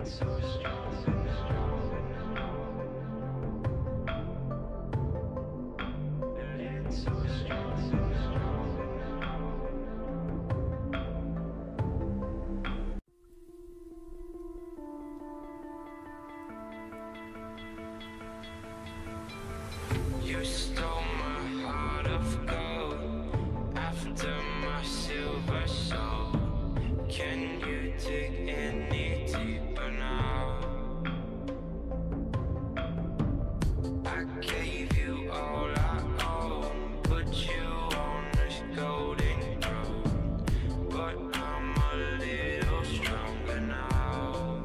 You stole my heart of gold after my silver soul. Can you dig any deeper now? I gave you all I own, put you on this golden throne, but I'm a little stronger now.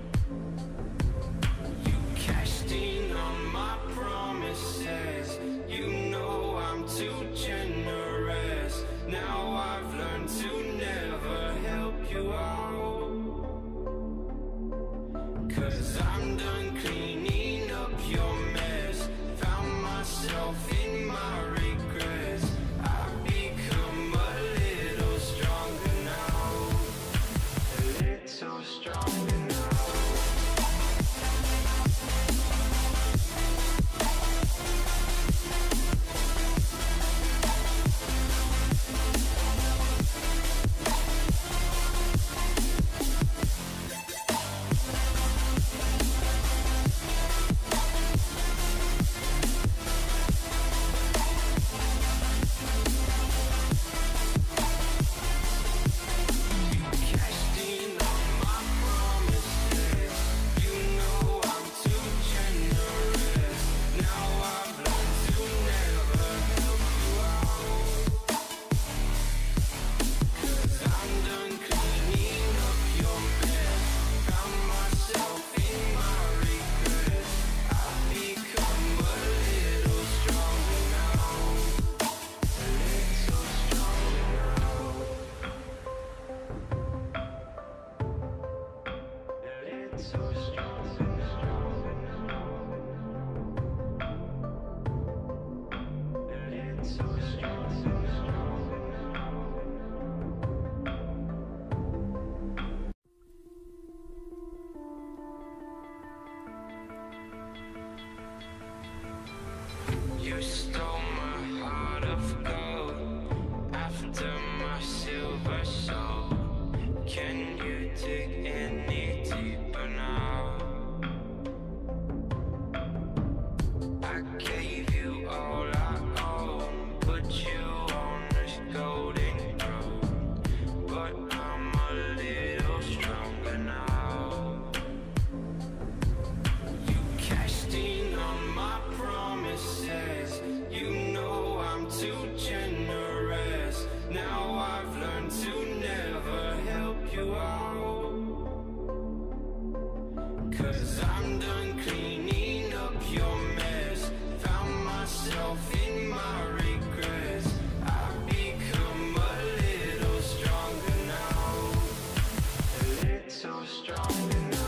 You cashed in on my promises. You know I'm too generous. Now I've learned to never help you out, 'cause I'm done cleaning up your mess. Found myself in my regrets. I've become a little stronger now, a little stronger now. You stole my heart of gold after my silver soul. Can you dig any deeper now? I gave you all I own, put you on this golden throne, but I'm a little stronger now. You cashed in on my promises. You know I'm too generous. Now I've learned to never help you out, 'cause I'm done cleaning up your mess. Found myself in my regrets. I've become a little stronger now, a little stronger now.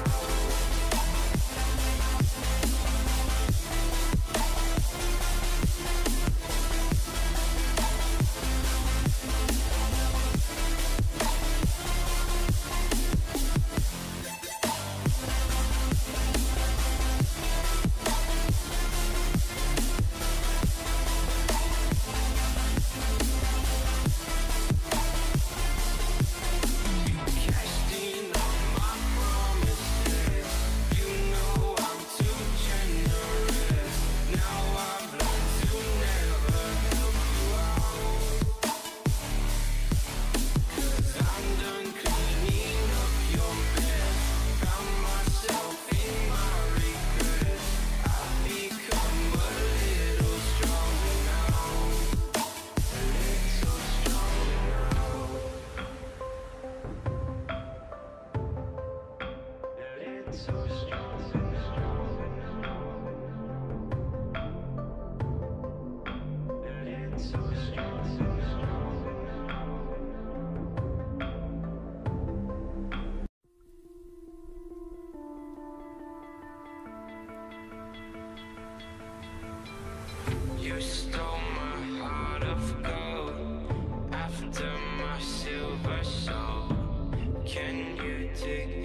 You stole my heart of gold after my silver soul. Can you dig